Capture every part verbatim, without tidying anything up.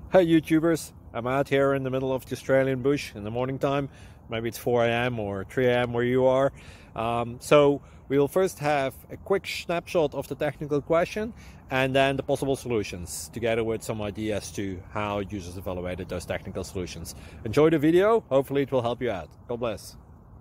Hey YouTubers, I'm out here in the middle of the Australian bush in the morning time. Maybe it's four A M or three A M where you are. Um, so we'll first have a quick snapshot of the technical question and then the possible solutions, together with some ideas to how users evaluated those technical solutions. Enjoy the video, hopefully it will help you out. God bless.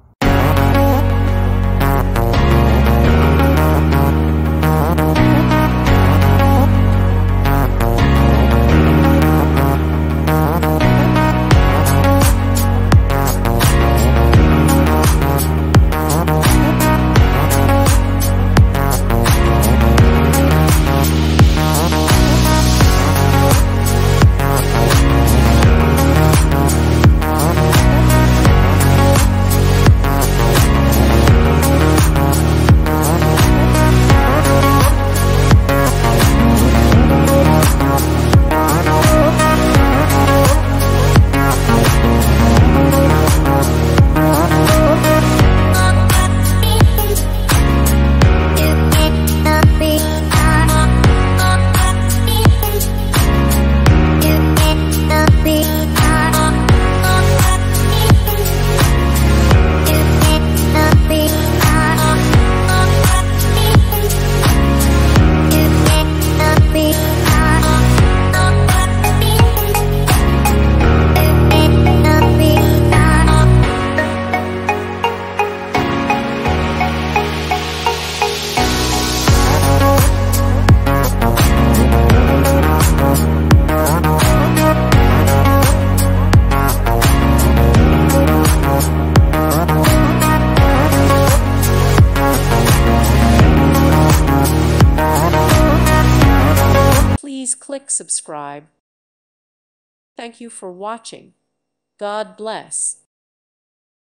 Please click subscribe. Thank you for watching. God bless.